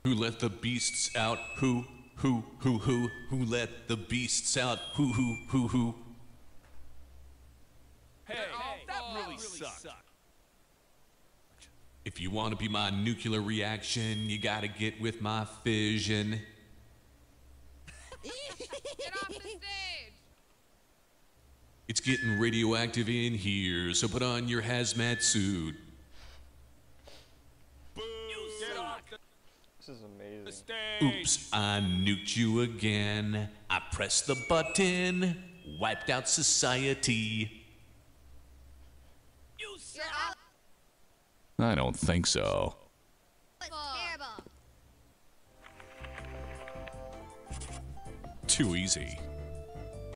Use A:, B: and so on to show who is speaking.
A: Who let the beasts out? Who let the beasts out? Who?
B: Hey, that really sucked.
A: If you want to be my nuclear reaction, you gotta get with my fission.
C: Get off the stage!
A: It's getting radioactive in here, so put on your hazmat suit.
D: This is amazing.
A: Oops, I nuked you again. I pressed the button, wiped out society.
B: You suck.
A: I don't think so.
C: Terrible.
A: Too easy.